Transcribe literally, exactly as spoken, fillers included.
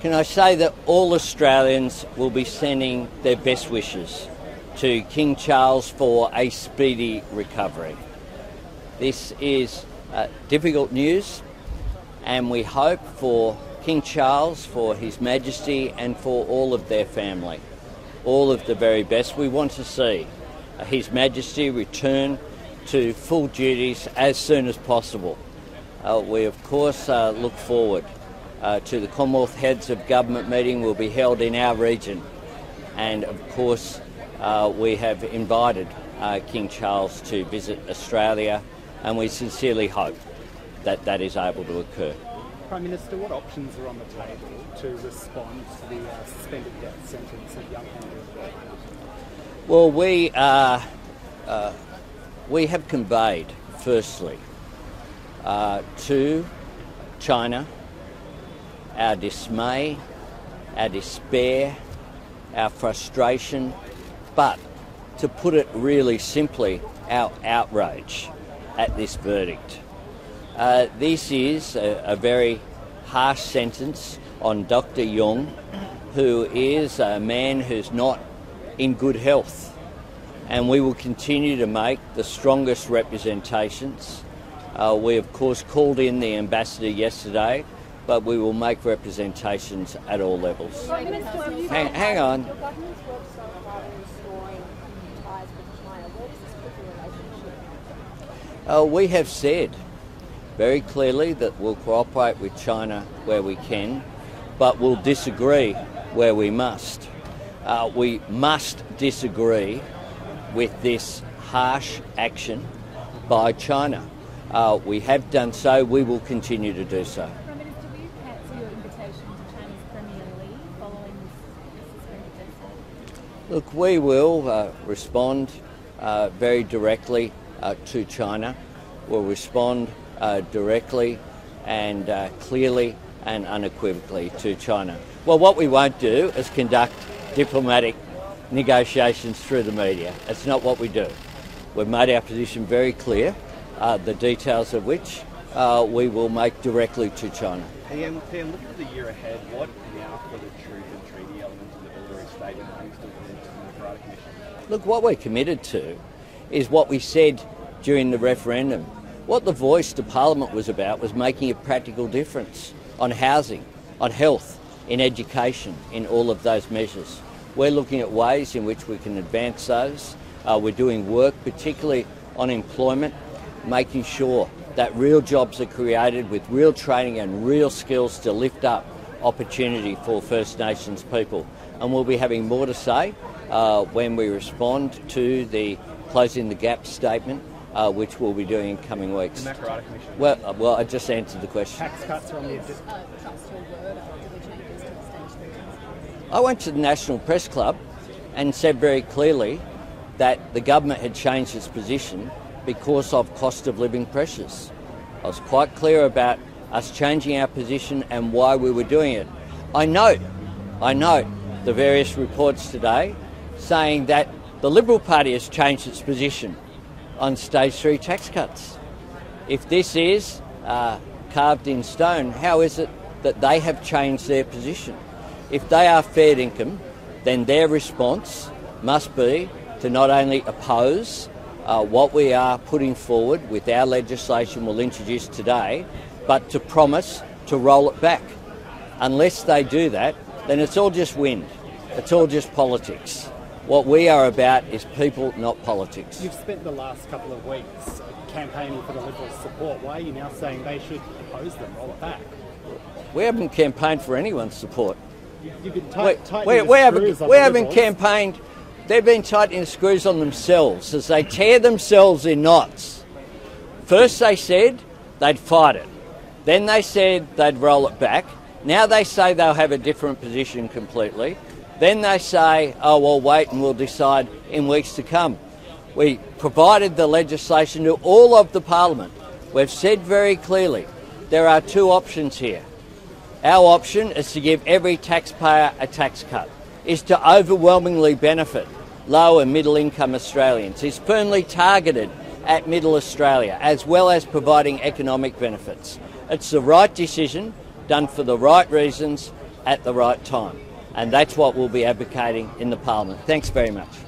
Can I say that all Australians will be sending their best wishes to King Charles for a speedy recovery. This is uh, difficult news, and we hope for King Charles, for His Majesty and for all of their family, all of the very best. We want to see uh, His Majesty return to full duties as soon as possible. Uh, we of course uh, look forward uh, to the Commonwealth Heads of Government meeting will be held in our region, and of course uh, we have invited uh, King Charles to visit Australia, and we sincerely hope that that is able to occur. Prime Minister, what options are on the table to respond to the uh, suspended death sentence of young Canberra? Well, we uh, uh, we have conveyed, firstly, uh, to China our dismay, our despair, our frustration, but to put it really simply, our outrage at this verdict. Uh, this is a, a very harsh sentence on Doctor Young, who is a man who's not in good health. And we will continue to make the strongest representations. Uh, we, of course, called in the ambassador yesterday, but we will make representations at all levels. Hang, hang on. Your government's worked so hard in restoring ties with China. Where does this put the relationship? Uh, we have said very clearly that we'll cooperate with China where we can, but we'll disagree where we must. Uh, we must disagree with this harsh action by China. Uh, we have done so, we will continue to do so. Prime Minister, will you cancel your invitation to China's Premier League following this suspended death sentence? Look, we will uh, respond uh, very directly uh, to China. We'll respond uh, directly and uh, clearly and unequivocally to China. Well, what we won't do is conduct diplomatic negotiations through the media. It's not what we do. We've made our position very clear, uh, the details of which uh, we will make directly to China. P M, P M, looking at the year ahead, what now for the truth and treaty elements of the order statement are you still committed to the Democratic Commission? Look, what we're committed to is what we said during the referendum. What the voice to Parliament was about was making a practical difference on housing, on health, in education, in all of those measures. We're looking at ways in which we can advance those. Uh, we're doing work particularly on employment, making sure that real jobs are created with real training and real skills to lift up opportunity for First Nations people. And we'll be having more to say uh, when we respond to the Closing the Gap statement, uh, which we'll be doing in coming weeks. The Democratic Commission. Well, uh, well, I just answered the question. Tax cuts are on the agenda. Uh, trust your word after the changes to the stage three tax. I went to the National Press Club and said very clearly that the government had changed its position because of cost of living pressures. I was quite clear about us changing our position and why we were doing it. I note, I note the various reports today saying that the Liberal Party has changed its position on stage three tax cuts. If this is uh, carved in stone, how is it that they have changed their position? If they are fair income, then their response must be to not only oppose uh, what we are putting forward with our legislation we'll introduce today, but to promise to roll it back. Unless they do that, then it's all just wind. It's all just politics. What we are about is people, not politics. You've spent the last couple of weeks campaigning for the Liberals' support. Why are you now saying they should oppose them, roll it back? We haven't campaigned for anyone's support. You've been tight, we, tightening we, the we haven't, screws on we the haven't Liberals. campaigned. They've been tightening the screws on themselves as they tear themselves in knots. First they said they'd fight it. Then they said they'd roll it back. Now they say they'll have a different position completely. Then they say, oh, well, wait and we'll decide in weeks to come. We provided the legislation to all of the Parliament. We've said very clearly there are two options here. Our option is to give every taxpayer a tax cut, is to overwhelmingly benefit low and middle income Australians, is firmly targeted at middle Australia, as well as providing economic benefits. It's the right decision, done for the right reasons, at the right time. And that's what we'll be advocating in the Parliament. Thanks very much.